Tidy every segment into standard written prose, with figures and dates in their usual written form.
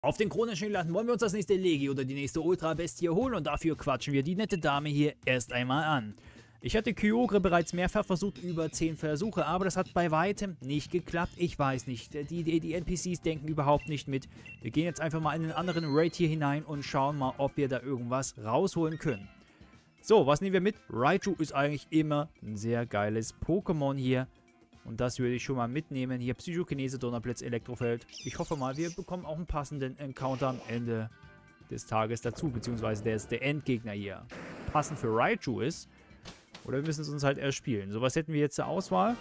Auf den Kronenschnee landen wollen wir uns das nächste Legi oder die nächste Ultra-Bestie holen und dafür quatschen wir die nette Dame hier erst einmal an. Ich hatte Kyogre bereits mehrfach versucht, über 10 Versuche, aber das hat bei weitem nicht geklappt. Ich weiß nicht, die NPCs denken überhaupt nicht mit. Wir gehen jetzt einfach mal in einen anderen Raid hier hinein und schauen mal, ob wir da irgendwas rausholen können. So, was nehmen wir mit? Raichu ist eigentlich immer ein sehr geiles Pokémon hier. Und das würde ich schon mal mitnehmen. Hier Psychokinese, Donnerblitz, Elektrofeld. Ich hoffe mal, wir bekommen auch einen passenden Encounter am Ende des Tages dazu. Beziehungsweise der Endgegner hier passend für Raichu ist. Oder wir müssen es uns halt erspielen. So, was hätten wir jetzt zur Auswahl?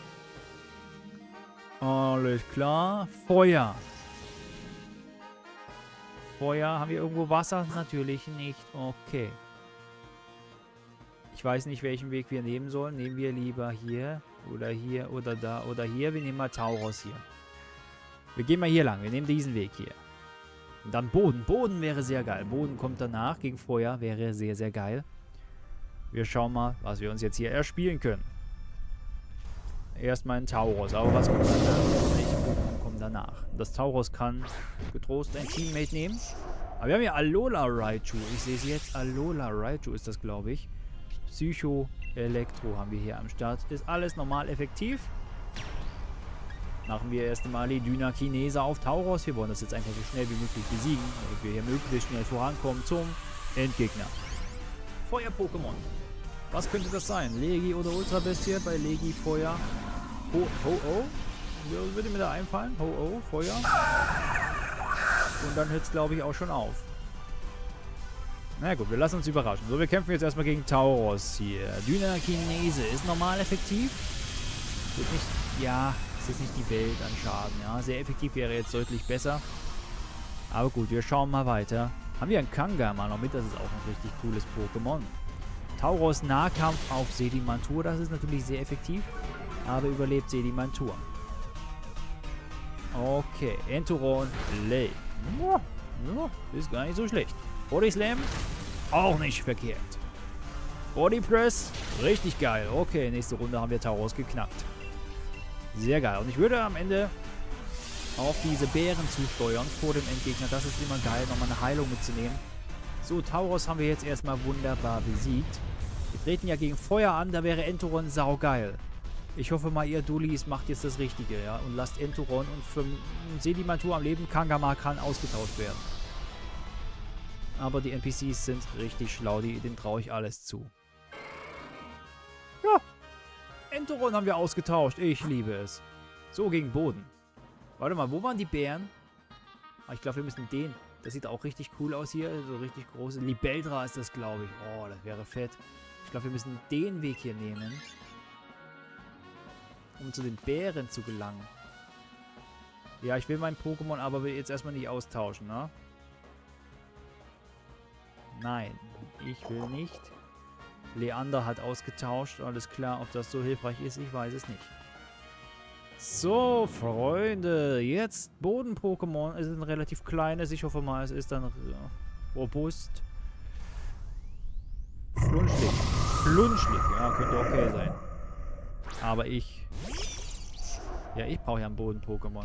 Alles klar. Feuer. Feuer. Haben wir irgendwo Wasser? Natürlich nicht. Okay. Ich weiß nicht, welchen Weg wir nehmen sollen. Nehmen wir lieber hier oder da oder hier. Wir nehmen mal Tauros hier. Wir gehen mal hier lang. Wir nehmen diesen Weg hier. Und dann Boden. Boden wäre sehr geil. Boden kommt danach. Gegen Feuer wäre sehr, sehr geil. Wir schauen mal, was wir uns jetzt hier erspielen können. Erstmal ein Tauros. Aber was kommt danach? Welche Pokémon kommen danach? Das Tauros kann getrost ein Teammate nehmen. Aber wir haben ja Alola Raichu. Ich sehe es jetzt. Alola Raichu ist das, glaube ich. Psycho Elektro haben wir hier am Start. Ist alles normal effektiv. Machen wir erst einmal die Dynakinese auf Tauros. Wir wollen das jetzt einfach so schnell wie möglich besiegen, damit wir hier möglichst schnell vorankommen zum Endgegner. Feuer-Pokémon. Was könnte das sein? Legi oder Ultra-Bestie? Bei Legi Feuer. Ho-Oh. Würde mir da einfallen? Ho-Oh, Feuer. Und dann hört es, glaube ich, auch schon auf. Na gut, wir lassen uns überraschen. So, wir kämpfen jetzt erstmal gegen Tauros hier. Dynakinese ist normal effektiv. Ist nicht, ja, es ist nicht die Welt an Schaden. Ja, sehr effektiv wäre jetzt deutlich besser. Aber gut, wir schauen mal weiter. Haben wir einen Kangama noch mit? Das ist auch ein richtig cooles Pokémon. Tauros Nahkampf auf Sedimantur. Das ist natürlich sehr effektiv. Aber überlebt Sedimantur. Okay, Entoron Lay. Ja, ist gar nicht so schlecht. Body Slam, auch nicht verkehrt. Body Press, richtig geil. Okay, nächste Runde haben wir Tauros geknackt. Sehr geil. Und ich würde am Ende auf diese Bären zusteuern vor dem Endgegner. Das ist immer geil, nochmal eine Heilung mitzunehmen. So, Tauros haben wir jetzt erstmal wunderbar besiegt. Wir treten ja gegen Feuer an, da wäre Entoron saugeil. Ich hoffe mal, ihr Dulis macht jetzt das Richtige, ja. Und lasst Entoron und für Sedimantur am Leben. Kangama kann ausgetauscht werden. Aber die NPCs sind richtig schlau, denen traue ich alles zu. Ja, Entoron haben wir ausgetauscht. Ich liebe es. So, gegen Boden. Warte mal, wo waren die Bären? Ah, ich glaube, wir müssen den. Das sieht auch richtig cool aus hier. So richtig große. Libeldra ist das, glaube ich. Oh, das wäre fett. Ich glaube, wir müssen den Weg hier nehmen, um zu den Bären zu gelangen. Ja, ich will mein Pokémon aber jetzt erstmal nicht austauschen, ne? Nein, ich will nicht. Leander hat ausgetauscht. Alles klar, ob das so hilfreich ist, ich weiß es nicht. So, Freunde. Jetzt Boden-Pokémon. Es ist ein relativ kleines. Ich hoffe mal, es ist dann robust. Flunschlig. Flunschlig. Ja, könnte okay sein. Aber ich... Ja, ich brauche ja ein Boden-Pokémon.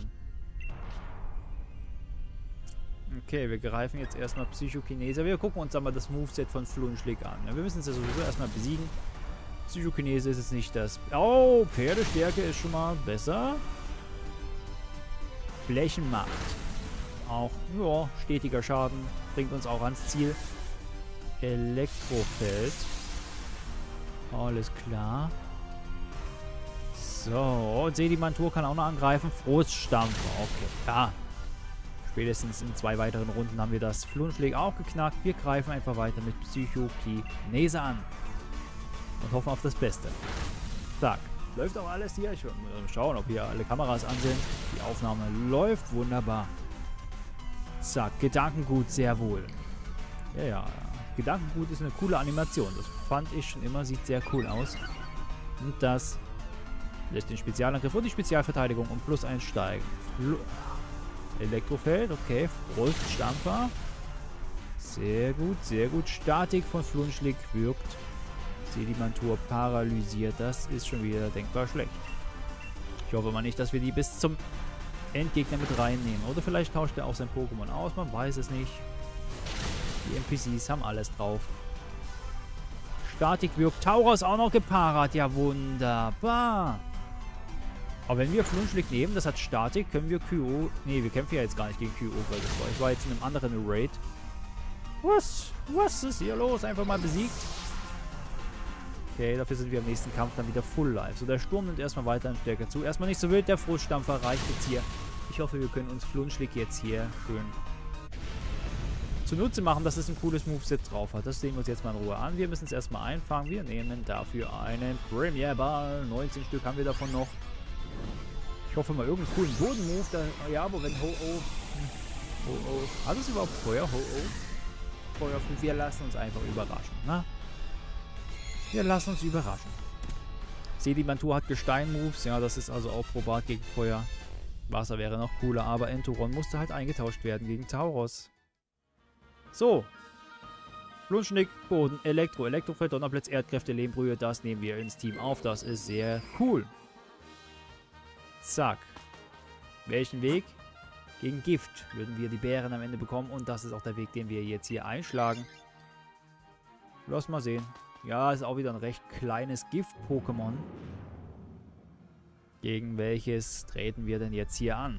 Okay, wir greifen jetzt erstmal Psychokinese. Wir gucken uns aber das Moveset von Flunschlig an. Ja, wir müssen es ja sowieso erstmal besiegen. Psychokinese ist jetzt nicht das... Oh, Pferdestärke ist schon mal besser. Flächenmacht. Auch, ja, stetiger Schaden. Bringt uns auch ans Ziel. Elektrofeld. Alles klar. So, und Sedimantur kann auch noch angreifen. Froststampfer. Okay, ja. Spätestens in 2 weiteren Runden haben wir das Flunschlig auch geknackt. Wir greifen einfach weiter mit Psychokinese an. Und hoffen auf das Beste. Zack. Läuft auch alles hier. Ich will schauen, ob hier alle Kameras an sind. Die Aufnahme läuft wunderbar. Zack. Gedankengut sehr wohl. Ja, ja. Gedankengut ist eine coole Animation. Das fand ich schon immer. Sieht sehr cool aus. Und das lässt den Spezialangriff und die Spezialverteidigung um +1 steigen. Elektrofeld, okay. Froststampfer. Sehr gut, sehr gut. Statik von Flunschlig wirkt. Sedimantur paralysiert. Das ist schon wieder denkbar schlecht. Ich hoffe mal nicht, dass wir die bis zum Endgegner mit reinnehmen. Oder vielleicht tauscht er auch sein Pokémon aus, man weiß es nicht. Die NPCs haben alles drauf. Statik wirkt Tauros auch noch gepaart. Ja, wunderbar. Aber wenn wir Flunschlick nehmen, das hat Statik, können wir QO... Ne, wir kämpfen ja jetzt gar nicht gegen QO, weil das war. Ich war jetzt in einem anderen Raid. Was ist hier los? Einfach mal besiegt. Okay, dafür sind wir am nächsten Kampf dann wieder Full Life. So, der Sturm nimmt erstmal weiter an Stärke zu. Erstmal nicht so wild, der Fruststampfer reicht jetzt hier. Ich hoffe, wir können uns Flunschlick jetzt hier schön zunutze machen, dass es ein cooles Moveset drauf hat. Das sehen wir uns jetzt mal in Ruhe an. Wir müssen es erstmal einfangen. Wir nehmen dafür einen Premier Ball. 19 Stück haben wir davon noch. Ich hoffe mal irgendeinen coolen Boden-Move. Ja, aber wenn Ho-Oh... Ho-Oh... Hat es überhaupt Feuer? Ho-Oh? Feuer. Wir lassen uns einfach überraschen. Na? Wir lassen uns überraschen. Sedimentur hat Gestein-Moves. Ja, das ist also auch probat gegen Feuer. Wasser wäre noch cooler, aber Entoron musste halt eingetauscht werden gegen Tauros. So. Flunschnick, Boden, Elektro, Elektrofeld, Donnerblitz, Erdkräfte, Lehmbrühe. Das nehmen wir ins Team auf. Das ist sehr cool. Zack. Welchen Weg? Gegen Gift würden wir die Bären am Ende bekommen. Und das ist auch der Weg, den wir jetzt hier einschlagen. Lass mal sehen. Ja, ist auch wieder ein recht kleines Gift-Pokémon. Gegen welches treten wir denn jetzt hier an?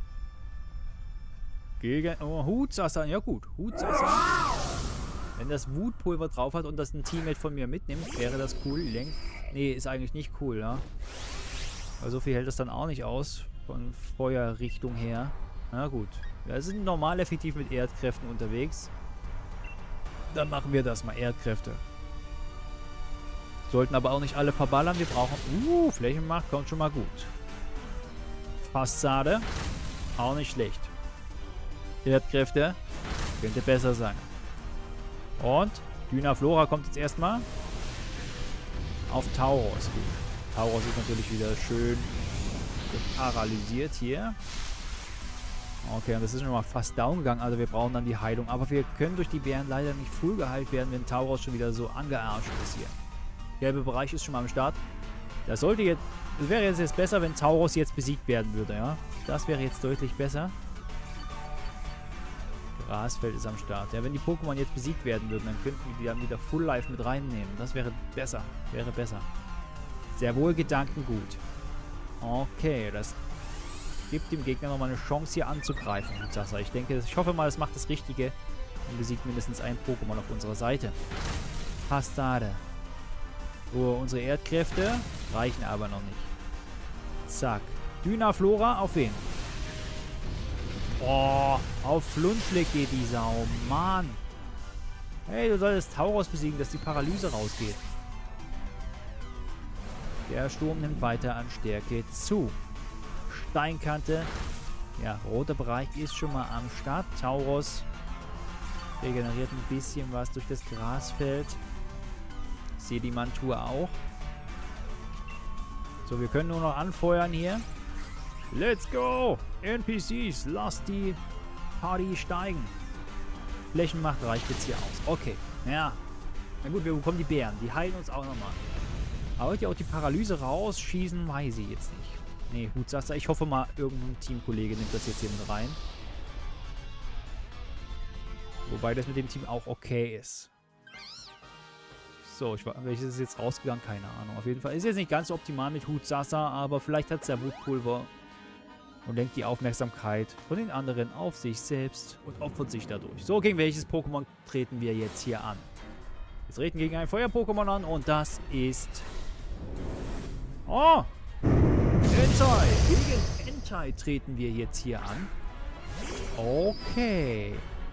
Gegen... Oh, Hutsasser. Ja gut, Hutsasser. Wenn das Wutpulver drauf hat und das ein Teammate von mir mitnimmt, wäre das cool. Nee, ist eigentlich nicht cool, ja. Aber so viel hält das dann auch nicht aus. Von Feuerrichtung her. Na gut. Wir sind normal effektiv mit Erdkräften unterwegs. Dann machen wir das mal, Erdkräfte. Sollten aber auch nicht alle verballern. Wir brauchen... Flächenmacht kommt schon mal gut. Fassade. Auch nicht schlecht. Erdkräfte. Könnte besser sein. Und Dynaflora kommt jetzt erstmal auf Tauros. Gut. Tauros ist natürlich wieder schön paralysiert hier. Okay, und das ist schon mal fast down gegangen. Also wir brauchen dann die Heilung. Aber wir können durch die Bären leider nicht full geheilt werden, wenn Tauros schon wieder so angearscht ist hier. Der gelbe Bereich ist schon mal am Start. Das sollte jetzt... Es wäre jetzt besser, wenn Tauros jetzt besiegt werden würde, ja. Das wäre jetzt deutlich besser. Grasfeld ist am Start. Ja, wenn die Pokémon jetzt besiegt werden würden, dann könnten wir die dann wieder Full Life mit reinnehmen. Das wäre besser. Wäre besser. Sehr wohl Gedankengut. Okay, das gibt dem Gegner nochmal eine Chance hier anzugreifen. Ich hoffe mal, es macht das Richtige und besiegt mindestens ein Pokémon auf unserer Seite. Fassade. So, unsere Erdkräfte reichen aber noch nicht. Zack. Dynaflora auf wen? Oh, auf Flunschlick geht die Sau. Mann. Hey, du solltest Tauros besiegen, dass die Paralyse rausgeht. Der Sturm nimmt weiter an Stärke zu. Steinkante. Ja, roter Bereich ist schon mal am Start. Tauros regeneriert ein bisschen was durch das Grasfeld. Sedimentur auch. So, wir können nur noch anfeuern hier. Let's go! NPCs, lasst die Party steigen. Flächenmacht reicht jetzt hier aus. Okay, ja. Na gut, wir bekommen die Bären. Die heilen uns auch nochmal. Aber die auch die Paralyse rausschießen, weiß ich jetzt nicht. Nee, Hutsasser. Ich hoffe mal, irgendein Teamkollege nimmt das jetzt hier mit rein. Wobei das mit dem Team auch okay ist. So, welches ist jetzt rausgegangen? Keine Ahnung. Auf jeden Fall ist jetzt nicht ganz so optimal mit Hutsasser, aber vielleicht hat es ja Wutpulver und lenkt die Aufmerksamkeit von den anderen auf sich selbst und opfert sich dadurch. So, gegen welches Pokémon treten wir jetzt hier an? Wir treten gegen ein Feuer-Pokémon an und das ist... Oh! Entei! Gegen Entei treten wir jetzt hier an. Okay.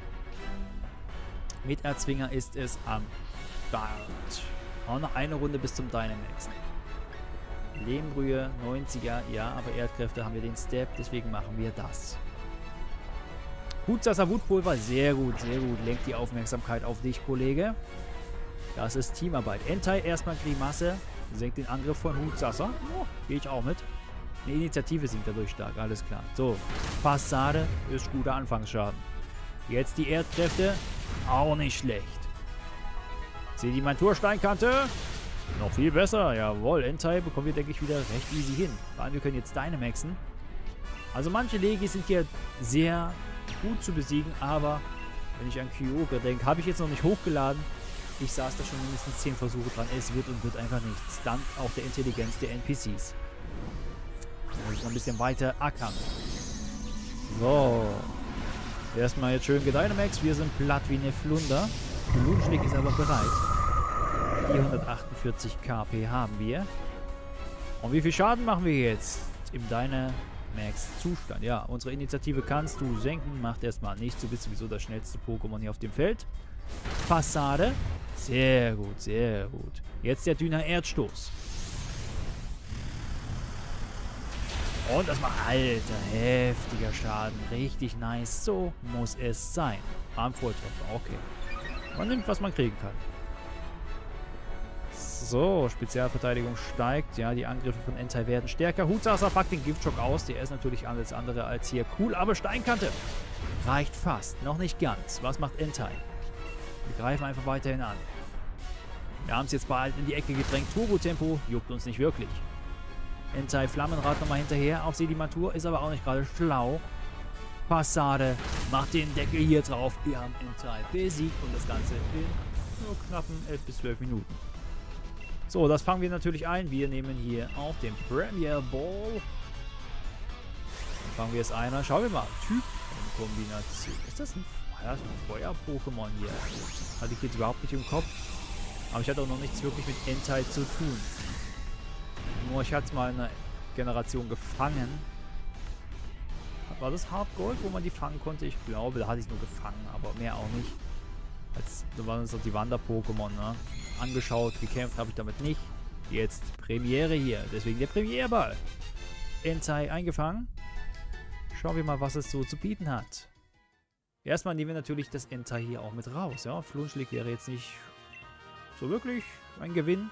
Mit Erzwinger ist es am Start. Auch noch eine Runde bis zum Dynamax. Lehmbrühe, 90er, ja, aber Erdkräfte haben wir den Step, deswegen machen wir das. Hutsasser Wutpulver, sehr gut, sehr gut. Lenkt die Aufmerksamkeit auf dich, Kollege. Das ist Teamarbeit. Entei erstmal Grimasse, senkt den Angriff von Hutsasser. Oh, gehe ich auch mit. Eine Initiative sinkt dadurch stark, alles klar. So, Fassade ist guter Anfangsschaden. Jetzt die Erdkräfte, auch nicht schlecht. Sedimentur-Steinkante. Noch viel besser. Jawohl, Entei bekommen wir, denke ich, wieder recht easy hin. Vor allem, wir können jetzt Dynamaxen. Also manche Legis sind hier sehr gut zu besiegen, aber wenn ich an Kyogre denke, habe ich jetzt noch nicht hochgeladen. Ich saß da schon mindestens 10 Versuche dran. Es wird und wird einfach nichts. Dank auch der Intelligenz der NPCs. Da muss ich noch ein bisschen weiter ackern. So. Erstmal jetzt schön Gedynamax. Wir sind platt wie eine Flunder. Flunschlig ist aber bereit. 448 KP haben wir. Und wie viel Schaden machen wir jetzt im Dynamax-Zustand? Ja, unsere Initiative kannst du senken. Macht erstmal nichts. Du bist sowieso das schnellste Pokémon hier auf dem Feld. Fassade. Sehr gut, sehr gut. Jetzt der Düner Erdstoß. Und das macht, alter, heftiger Schaden. Richtig nice. So muss es sein. Armvolltreffer, okay. Man nimmt, was man kriegen kann. So, Spezialverteidigung steigt. Ja, die Angriffe von Entei werden stärker. Hutsasa packt den Giftschock aus. Der ist natürlich alles andere als hier cool. Aber Steinkante reicht fast. Noch nicht ganz. Was macht Entei? Wir greifen einfach weiterhin an. Wir haben es jetzt bald in die Ecke gedrängt. Turbo-Tempo juckt uns nicht wirklich. Entei Flammenrad nochmal hinterher auf Sedimatur. Ist aber auch nicht gerade schlau. Fassade macht den Deckel hier drauf. Wir haben Entei besiegt und das Ganze in nur knappen 11 bis 12 Minuten. So, das fangen wir natürlich ein. Wir nehmen hier auf den Premier Ball. Dann fangen wir es ein. Dann schauen wir mal. Typ-Kombination. Ist das ein Feuer-Pokémon hier? Hatte ich jetzt überhaupt nicht im Kopf. Aber ich hatte auch noch nichts wirklich mit Entei zu tun. Nur ich hatte es mal in einer Generation gefangen. War das Hard Gold, wo man die fangen konnte? Ich glaube, da hatte ich es nur gefangen, aber mehr auch nicht. Da waren es doch die Wander-Pokémon, ne? Angeschaut, gekämpft habe ich damit nicht. Jetzt Premiere hier, deswegen der Premierball. Entei eingefangen. Schauen wir mal, was es so zu bieten hat. Erstmal nehmen wir natürlich das Entei hier auch mit raus, ja. Flunschlig wäre jetzt nicht so wirklich ein Gewinn.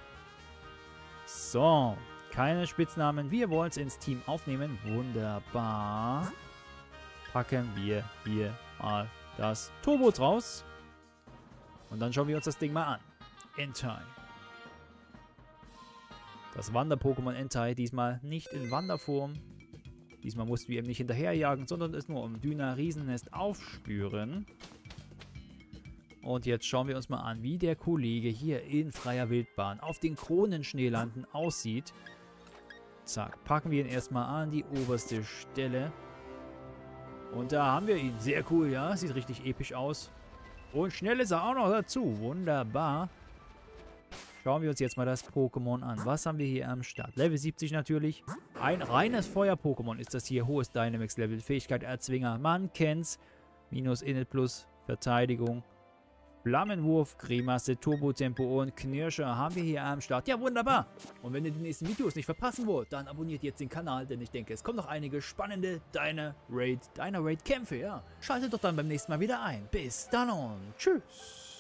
So, keine Spitznamen. Wir wollen es ins Team aufnehmen. Wunderbar. Packen wir hier mal das Turbo raus. Und dann schauen wir uns das Ding mal an. Entei. Das Wander-Pokémon Entei. Diesmal nicht in Wanderform. Diesmal mussten wir ihm nicht hinterherjagen, sondern es nur im Düner Riesennest aufspüren. Und jetzt schauen wir uns mal an, wie der Kollege hier in freier Wildbahn auf den Kronenschneelanden aussieht. Zack, packen wir ihn erstmal an die oberste Stelle. Und da haben wir ihn. Sehr cool, ja. Sieht richtig episch aus. Und schnell ist er auch noch dazu. Wunderbar. Schauen wir uns jetzt mal das Pokémon an. Was haben wir hier am Start? Level 70 natürlich. Ein reines Feuer-Pokémon ist das hier. Hohes Dynamax-Level. Fähigkeit Erzwinger. Man kennt's. Minus Init plus Verteidigung. Flammenwurf, Grimasse, Turbo-Tempo und Knirscher haben wir hier am Start. Ja, wunderbar. Und wenn ihr die nächsten Videos nicht verpassen wollt, dann abonniert jetzt den Kanal, denn ich denke, es kommen noch einige spannende Dyna-Raid-Kämpfe, ja. Schaltet doch dann beim nächsten Mal wieder ein. Bis dann und tschüss.